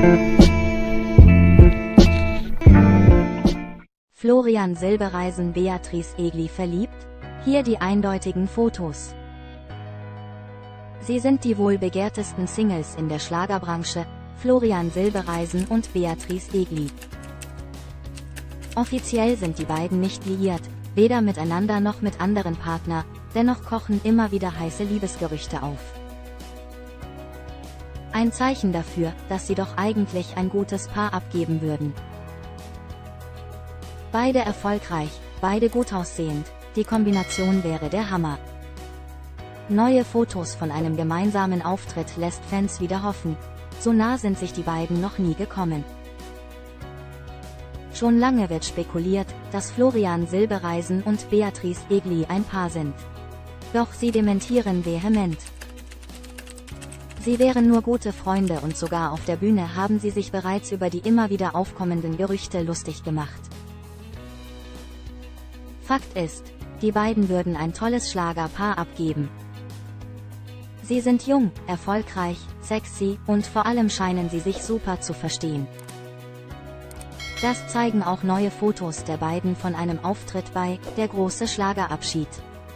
Florian Silbereisen Beatrice Egli verliebt? Hier die eindeutigen Fotos. Sie sind die wohl begehrtesten Singles in der Schlagerbranche, Florian Silbereisen und Beatrice Egli. Offiziell sind die beiden nicht liiert, weder miteinander noch mit anderen Partnern, dennoch kochen immer wieder heiße Liebesgerüchte auf. Ein Zeichen dafür, dass sie doch eigentlich ein gutes Paar abgeben würden. Beide erfolgreich, beide gut aussehend, die Kombination wäre der Hammer. Neue Fotos von einem gemeinsamen Auftritt lässt Fans wieder hoffen, so nah sind sich die beiden noch nie gekommen. Schon lange wird spekuliert, dass Florian Silbereisen und Beatrice Egli ein Paar sind. Doch sie dementieren vehement. Sie wären nur gute Freunde und sogar auf der Bühne haben sie sich bereits über die immer wieder aufkommenden Gerüchte lustig gemacht. Fakt ist, die beiden würden ein tolles Schlagerpaar abgeben. Sie sind jung, erfolgreich, sexy und vor allem scheinen sie sich super zu verstehen. Das zeigen auch neue Fotos der beiden von einem Auftritt bei Der große Schlagerabschied.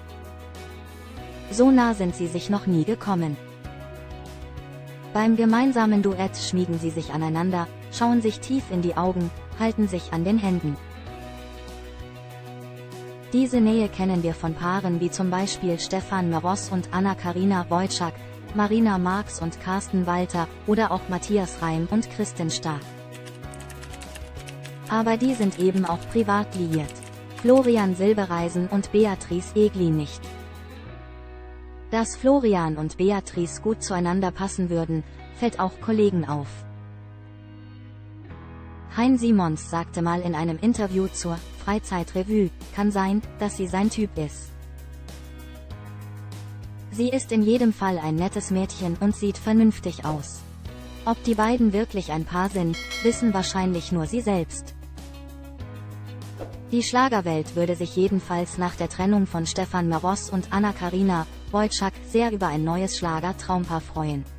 So nah sind sie sich noch nie gekommen. Beim gemeinsamen Duett schmiegen sie sich aneinander, schauen sich tief in die Augen, halten sich an den Händen. Diese Nähe kennen wir von Paaren wie zum Beispiel Stefan Meross und Anna-Karina Wojcik, Marina Marx und Carsten Walter oder auch Matthias Reim und Kristin Stark. Aber die sind eben auch privat liiert. Florian Silbereisen und Beatrice Egli nicht. Dass Florian und Beatrice gut zueinander passen würden, fällt auch Kollegen auf. Hein Simons sagte mal in einem Interview zur Freizeitrevue, kann sein, dass sie sein Typ ist. Sie ist in jedem Fall ein nettes Mädchen und sieht vernünftig aus. Ob die beiden wirklich ein Paar sind, wissen wahrscheinlich nur sie selbst. Die Schlagerwelt würde sich jedenfalls nach der Trennung von Stefan Meross und Anna-Karina Wojcik sehr über ein neues Schlager-Traumpaar freuen.